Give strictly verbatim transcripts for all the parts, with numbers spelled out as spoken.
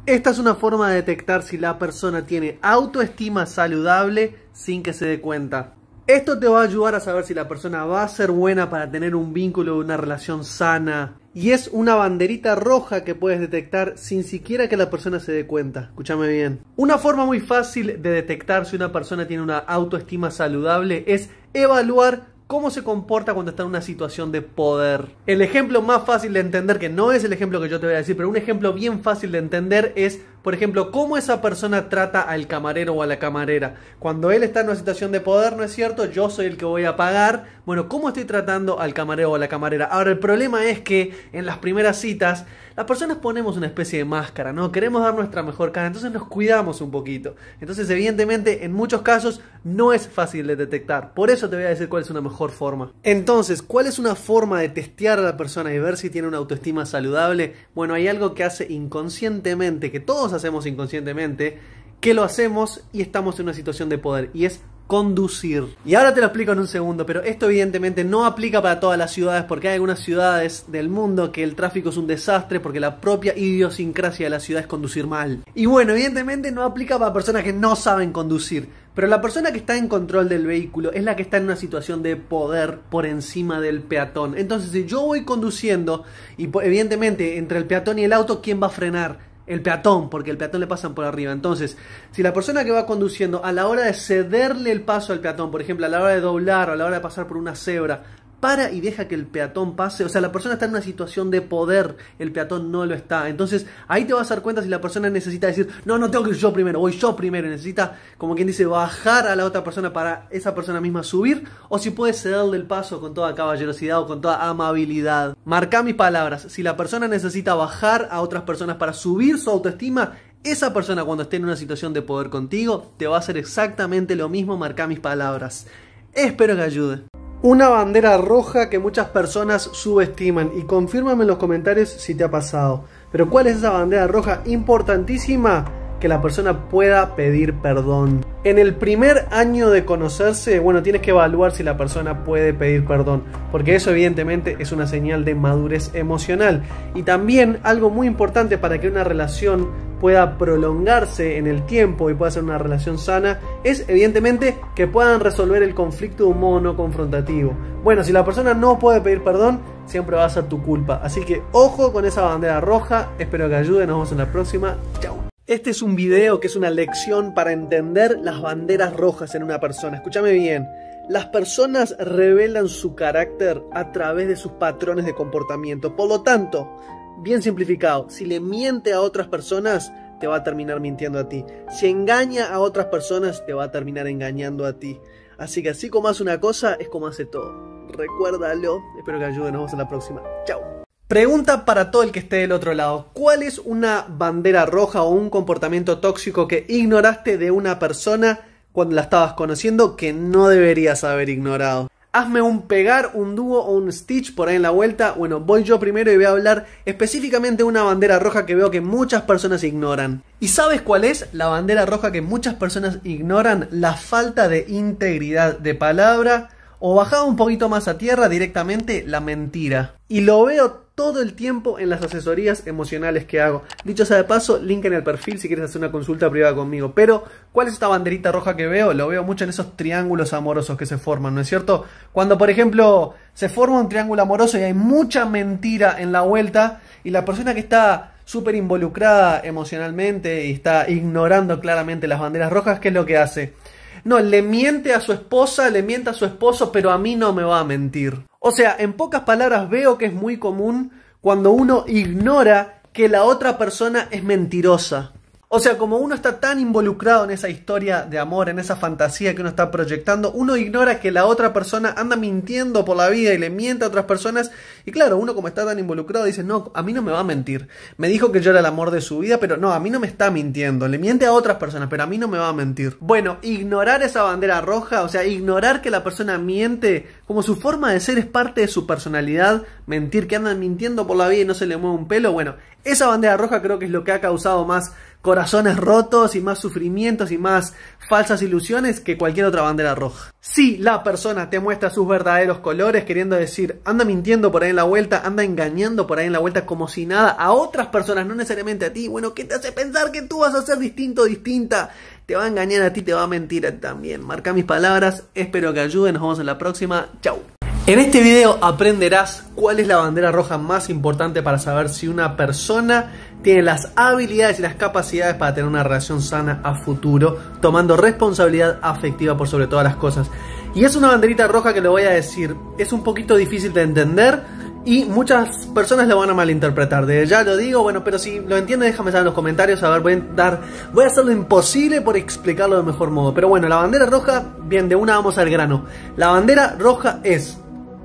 Esta es una forma de detectar si la persona tiene autoestima saludable sin que se dé cuenta. Esto te va a ayudar a saber si la persona va a ser buena para tener un vínculo, una relación sana. Y es una banderita roja que puedes detectar sin siquiera que la persona se dé cuenta. Escúchame bien. Una forma muy fácil de detectar si una persona tiene una autoestima saludable es evaluar cómo se comporta cuando está en una situación de poder. El ejemplo más fácil de entender, que no es el ejemplo que yo te voy a decir, pero un ejemplo bien fácil de entender es, por ejemplo, cómo esa persona trata al camarero o a la camarera. Cuando él está en una situación de poder, ¿no es cierto? Yo soy el que voy a pagar. Bueno, ¿cómo estoy tratando al camarero o a la camarera? Ahora, el problema es que en las primeras citas, las personas ponemos una especie de máscara, ¿no? Queremos dar nuestra mejor cara, entonces nos cuidamos un poquito. Entonces, evidentemente, en muchos casos no es fácil de detectar. Por eso te voy a decir cuál es una mejor forma. Entonces, ¿cuál es una forma de testear a la persona y ver si tiene una autoestima saludable? Bueno, hay algo que hace inconscientemente, que todos hacemos inconscientemente, que lo hacemos y estamos en una situación de poder, y es conducir. Y ahora te lo explico en un segundo, pero esto evidentemente no aplica para todas las ciudades, porque hay algunas ciudades del mundo que el tráfico es un desastre porque la propia idiosincrasia de la ciudad es conducir mal. Y bueno, evidentemente no aplica para personas que no saben conducir, pero la persona que está en control del vehículo es la que está en una situación de poder por encima del peatón. Entonces, si yo voy conduciendo y evidentemente entre el peatón y el auto, ¿quién va a frenar? El peatón, porque el peatón le pasan por arriba. Entonces, si la persona que va conduciendo, a la hora de cederle el paso al peatón, por ejemplo, a la hora de doblar o a la hora de pasar por una cebra, para y deja que el peatón pase, o sea, la persona está en una situación de poder, el peatón no lo está. Entonces, ahí te vas a dar cuenta si la persona necesita decir, no, no tengo que ir yo primero, voy yo primero, y necesita, como quien dice, bajar a la otra persona para esa persona misma subir, o si puede cederle el paso con toda caballerosidad o con toda amabilidad. Marca mis palabras, si la persona necesita bajar a otras personas para subir su autoestima, esa persona cuando esté en una situación de poder contigo, te va a hacer exactamente lo mismo. Marca mis palabras. Espero que ayude. Una bandera roja que muchas personas subestiman, y confírmame en los comentarios si te ha pasado. Pero ¿cuál es esa bandera roja importantísima? Que la persona pueda pedir perdón. En el primer año de conocerse, bueno, tienes que evaluar si la persona puede pedir perdón, porque eso evidentemente es una señal de madurez emocional. Y también algo muy importante para que una relación pueda prolongarse en el tiempo y pueda ser una relación sana, es evidentemente que puedan resolver el conflicto de un modo no confrontativo. Bueno, si la persona no puede pedir perdón, siempre va a ser tu culpa. Así que ojo con esa bandera roja. Espero que ayude. Nos vemos en la próxima. Chao. Este es un video que es una lección para entender las banderas rojas en una persona. Escúchame bien. Las personas revelan su carácter a través de sus patrones de comportamiento. Por lo tanto, bien simplificado, si le miente a otras personas, te va a terminar mintiendo a ti. Si engaña a otras personas, te va a terminar engañando a ti. Así que así como hace una cosa, es como hace todo. Recuérdalo. Espero que ayude. Nos vemos en la próxima. Chao. Pregunta para todo el que esté del otro lado. ¿Cuál es una bandera roja o un comportamiento tóxico que ignoraste de una persona cuando la estabas conociendo que no deberías haber ignorado? Hazme un pegar, un dúo o un stitch por ahí en la vuelta. Bueno, voy yo primero y voy a hablar específicamente de una bandera roja que veo que muchas personas ignoran. ¿Y sabes cuál es la bandera roja que muchas personas ignoran? La falta de integridad de palabra, o bajado un poquito más a tierra, directamente la mentira. Y lo veo todo el tiempo en las asesorías emocionales que hago. Dicho sea de paso, link en el perfil si quieres hacer una consulta privada conmigo. Pero, ¿cuál es esta banderita roja que veo? Lo veo mucho en esos triángulos amorosos que se forman, ¿no es cierto? Cuando, por ejemplo, se forma un triángulo amoroso y hay mucha mentira en la vuelta, y la persona que está súper involucrada emocionalmente y está ignorando claramente las banderas rojas, ¿qué es lo que hace? No, le miente a su esposa, le miente a su esposo, pero a mí no me va a mentir. O sea, en pocas palabras, veo que es muy común cuando uno ignora que la otra persona es mentirosa. O sea, como uno está tan involucrado en esa historia de amor, en esa fantasía que uno está proyectando, uno ignora que la otra persona anda mintiendo por la vida y le miente a otras personas. Y claro, uno como está tan involucrado dice, no, a mí no me va a mentir. Me dijo que yo era el amor de su vida, pero no, a mí no me está mintiendo. Le miente a otras personas, pero a mí no me va a mentir. Bueno, ignorar esa bandera roja, o sea, ignorar que la persona miente como su forma de ser es parte de su personalidad, mentir, que andan mintiendo por la vida y no se le mueve un pelo, bueno, Esa bandera roja creo que es lo que ha causado más corazones rotos y más sufrimientos y más falsas ilusiones que cualquier otra bandera roja. Si la persona te muestra sus verdaderos colores, queriendo decir, anda mintiendo por ahí en la vuelta, anda engañando por ahí en la vuelta como si nada a otras personas, no necesariamente a ti, bueno, ¿qué te hace pensar que tú vas a ser distinto o distinta? Te va a engañar a ti, te va a mentir a ti también. Marca mis palabras, espero que ayuden, nos vemos en la próxima, chau. En este video aprenderás cuál es la bandera roja más importante para saber si una persona tiene las habilidades y las capacidades para tener una relación sana a futuro, tomando responsabilidad afectiva por sobre todas las cosas. Y es una banderita roja que lo voy a decir, es un poquito difícil de entender y muchas personas lo van a malinterpretar. Desde ya lo digo, bueno, pero si lo entiendes déjame saber en los comentarios, a ver, voy a dar, voy a hacer lo imposible por explicarlo del mejor modo. Pero bueno, la bandera roja, bien, de una vamos al grano. La bandera roja es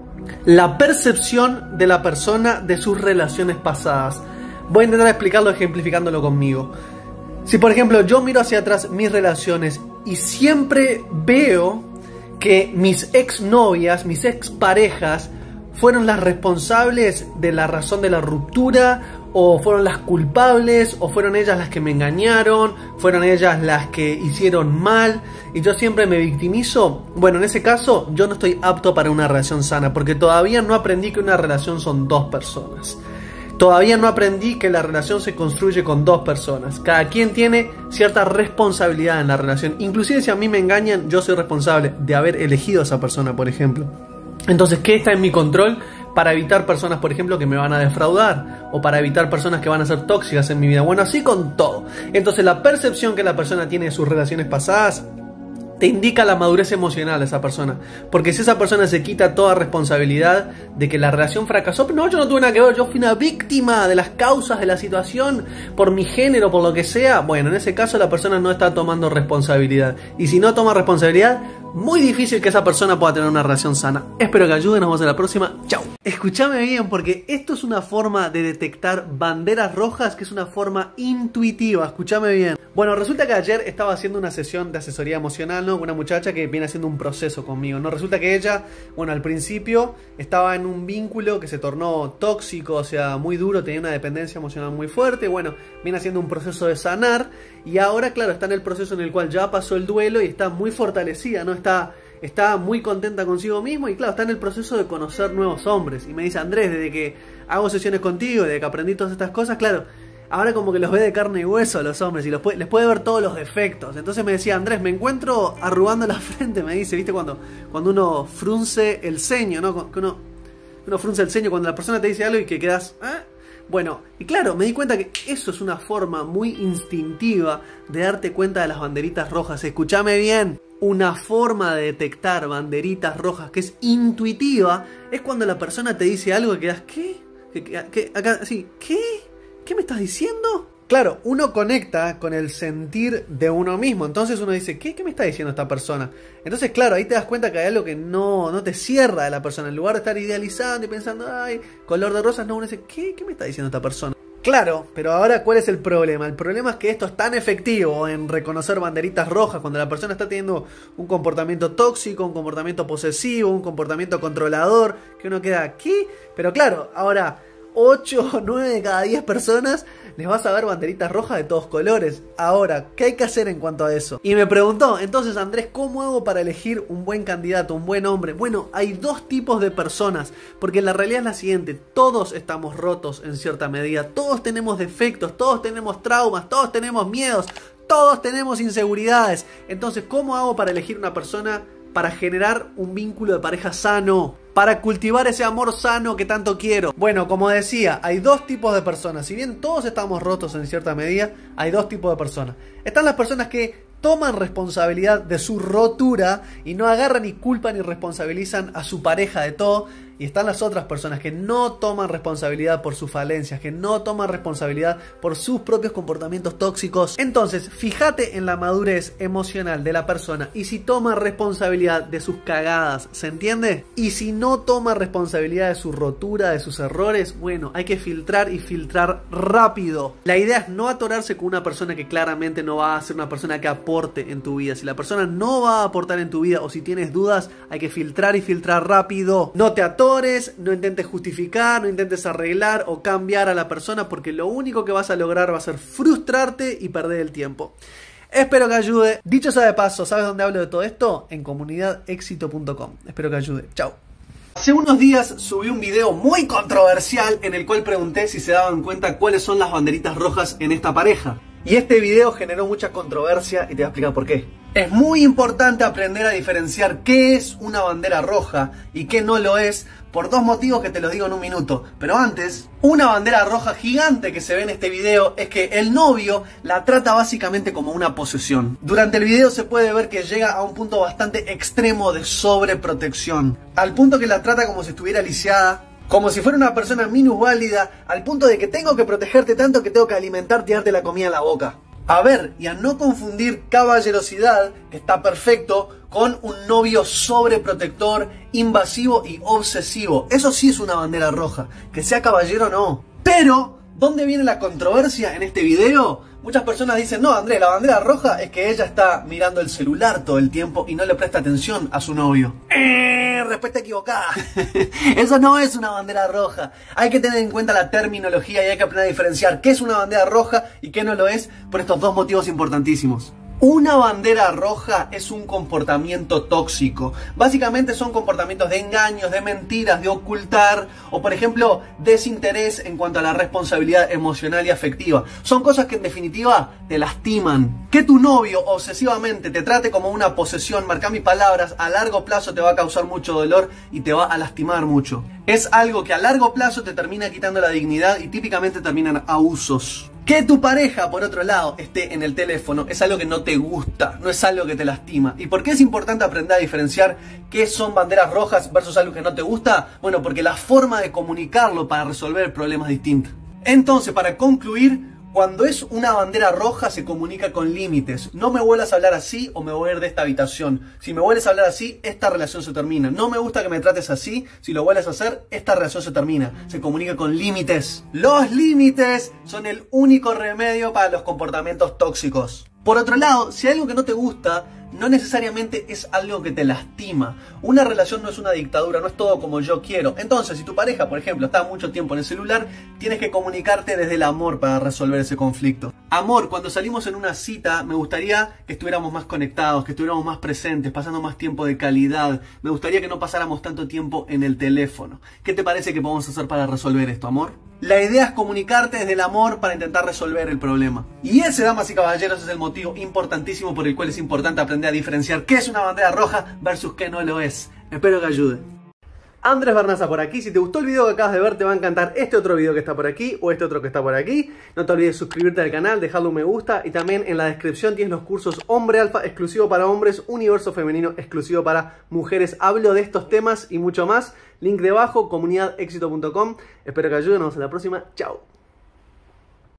la percepción de la persona de sus relaciones pasadas. Voy a intentar explicarlo ejemplificándolo conmigo. Si por ejemplo yo miro hacia atrás mis relaciones y siempre veo que mis exnovias, mis exparejas fueron las responsables de la razón de la ruptura, o fueron las culpables, o fueron ellas las que me engañaron, fueron ellas las que hicieron mal, y yo siempre me victimizo, bueno, en ese caso yo no estoy apto para una relación sana, porque todavía no aprendí que una relación son dos personas. Todavía no aprendí que la relación se construye con dos personas. Cada quien tiene cierta responsabilidad en la relación. Inclusive si a mí me engañan, yo soy responsable de haber elegido a esa persona, por ejemplo. Entonces, ¿qué está en mi control para evitar personas, por ejemplo, que me van a defraudar? O para evitar personas que van a ser tóxicas en mi vida. Bueno, así con todo. Entonces, la percepción que la persona tiene de sus relaciones pasadas te indica la madurez emocional de esa persona. Porque si esa persona se quita toda responsabilidad de que la relación fracasó, no, yo no tuve nada que ver, yo fui una víctima de las causas de la situación, por mi género, por lo que sea, bueno, en ese caso la persona no está tomando responsabilidad. Y si no toma responsabilidad, muy difícil que esa persona pueda tener una relación sana. Espero que ayuden, nos vemos en la próxima, chau. Escúchame bien, porque esto es una forma de detectar banderas rojas, que es una forma intuitiva, escúchame bien. Bueno, resulta que ayer estaba haciendo una sesión de asesoría emocional, ¿no? Una muchacha que viene haciendo un proceso conmigo, ¿no? Resulta que ella, bueno, al principio estaba en un vínculo que se tornó tóxico, o sea, muy duro, tenía una dependencia emocional muy fuerte, bueno, viene haciendo un proceso de sanar y ahora, claro, está en el proceso en el cual ya pasó el duelo y está muy fortalecida, ¿no? Está, está muy contenta consigo mismo y claro, está en el proceso de conocer nuevos hombres. Y me dice, Andrés, desde que hago sesiones contigo, desde que aprendí todas estas cosas, claro, ahora como que los ve de carne y hueso a los hombres y los puede, les puede ver todos los defectos. Entonces me decía, Andrés, me encuentro arrugando la frente, me dice, ¿viste? Cuando, cuando uno frunce el ceño, ¿no? Que uno, uno frunce el ceño cuando la persona te dice algo y que quedas... ¿eh? Bueno, y claro, me di cuenta que eso es una forma muy instintiva de darte cuenta de las banderitas rojas. Escúchame bien, una forma de detectar banderitas rojas que es intuitiva es cuando la persona te dice algo que quedas, ¿qué? ¿Qué? ¿Qué? Acá, así, ¿qué? ¿Qué me estás diciendo? Claro, uno conecta con el sentir de uno mismo. Entonces uno dice, ¿qué, qué me está diciendo esta persona? Entonces, claro, ahí te das cuenta que hay algo que no, no te cierra de la persona. En lugar de estar idealizando y pensando, ay, color de rosas, no, uno dice, ¿qué, qué me está diciendo esta persona? Claro, pero ahora, ¿cuál es el problema? El problema es que esto es tan efectivo en reconocer banderitas rojas cuando la persona está teniendo un comportamiento tóxico, un comportamiento posesivo, un comportamiento controlador, que uno queda, ¿qué? Pero claro, ahora... ocho o nueve de cada diez personas les vas a ver banderitas rojas de todos colores. Ahora, ¿qué hay que hacer en cuanto a eso? Y me preguntó, entonces Andrés, ¿cómo hago para elegir un buen candidato, un buen hombre? Bueno, hay dos tipos de personas, porque la realidad es la siguiente, todos estamos rotos en cierta medida, todos tenemos defectos, todos tenemos traumas, todos tenemos miedos, todos tenemos inseguridades. Entonces, ¿cómo hago para elegir una persona para generar un vínculo de pareja sano? Para cultivar ese amor sano que tanto quiero. Bueno, como decía, hay dos tipos de personas. Si bien todos estamos rotos en cierta medida, hay dos tipos de personas. Están las personas que toman responsabilidad de su rotura y no agarran ni culpan ni responsabilizan a su pareja de todo. Y están las otras personas que no toman responsabilidad por sus falencias, que no toman responsabilidad por sus propios comportamientos tóxicos. Entonces, fíjate en la madurez emocional de la persona y si toma responsabilidad de sus cagadas, ¿se entiende? Y si no toma responsabilidad de su rotura, de sus errores, bueno, hay que filtrar y filtrar rápido. La idea es no atorarse con una persona que claramente no va a ser una persona que aporte en tu vida. Si la persona no va a aportar en tu vida o si tienes dudas, hay que filtrar y filtrar rápido. No te atores atores, no intentes justificar, no intentes arreglar o cambiar a la persona, porque lo único que vas a lograr va a ser frustrarte y perder el tiempo. Espero que ayude. Dicho sea de paso, ¿sabes dónde hablo de todo esto? En comunidad éxito punto com. Espero que ayude. Chao. Hace unos días subí un video muy controversial en el cual pregunté si se daban cuenta cuáles son las banderitas rojas en esta pareja. Y este video generó mucha controversia y te voy a explicar por qué. Es muy importante aprender a diferenciar qué es una bandera roja y qué no lo es, por dos motivos que te los digo en un minuto. Pero antes, una bandera roja gigante que se ve en este video es que el novio la trata básicamente como una posesión. Durante el video se puede ver que llega a un punto bastante extremo de sobreprotección, al punto que la trata como si estuviera lisiada, como si fuera una persona minusválida, al punto de que tengo que protegerte tanto que tengo que alimentarte y darte la comida en la boca. A ver, y a no confundir caballerosidad, que está perfecto, con un novio sobreprotector, invasivo y obsesivo. Eso sí es una bandera roja. Que sea caballero, no. Pero, ¿dónde viene la controversia en este video? Muchas personas dicen, no, Andrés, la bandera roja es que ella está mirando el celular todo el tiempo y no le presta atención a su novio. Eh, respuesta equivocada. Eso no es una bandera roja. Hay que tener en cuenta la terminología y hay que aprender a diferenciar qué es una bandera roja y qué no lo es por estos dos motivos importantísimos. Una bandera roja es un comportamiento tóxico. Básicamente son comportamientos de engaños, de mentiras, de ocultar o, por ejemplo, desinterés en cuanto a la responsabilidad emocional y afectiva. Son cosas que en definitiva te lastiman. Que tu novio obsesivamente te trate como una posesión, marca mis palabras, a largo plazo te va a causar mucho dolor y te va a lastimar mucho. Es algo que a largo plazo te termina quitando la dignidad y típicamente terminan abusos. Que tu pareja, por otro lado, esté en el teléfono es algo que no te gusta, no es algo que te lastima. ¿Y por qué es importante aprender a diferenciar qué son banderas rojas versus algo que no te gusta? Bueno, porque la forma de comunicarlo para resolver el problema es distinta. Entonces, para concluir, cuando es una bandera roja se comunica con límites. No me vuelvas a hablar así o me voy a ir de esta habitación. Si me vuelves a hablar así, esta relación se termina. No me gusta que me trates así. Si lo vuelves a hacer, esta relación se termina. Se comunica con límites. Los límites son el único remedio para los comportamientos tóxicos. Por otro lado, si hay algo que no te gusta, no necesariamente es algo que te lastima. Una relación no es una dictadura, no es todo como yo quiero. Entonces, si tu pareja, por ejemplo, está mucho tiempo en el celular, tienes que comunicarte desde el amor para resolver ese conflicto. Amor, cuando salimos en una cita, me gustaría que estuviéramos más conectados, que estuviéramos más presentes, pasando más tiempo de calidad. Me gustaría que no pasáramos tanto tiempo en el teléfono. ¿Qué te parece que podemos hacer para resolver esto, amor? La idea es comunicarte desde el amor para intentar resolver el problema. Y ese, damas y caballeros, es el motivo importantísimo por el cual es importante aprender a diferenciar qué es una bandera roja versus qué no lo es. Espero que ayude. Andrés Bernaza por aquí. Si te gustó el video que acabas de ver, te va a encantar este otro video que está por aquí o este otro que está por aquí. No te olvides suscribirte al canal, dejarle un me gusta y también en la descripción tienes los cursos Hombre Alfa exclusivo para hombres, Universo Femenino exclusivo para mujeres. Hablo de estos temas y mucho más. Link debajo, comunidad éxito punto com. Espero que ayude. Nos vemos en la próxima. Chao.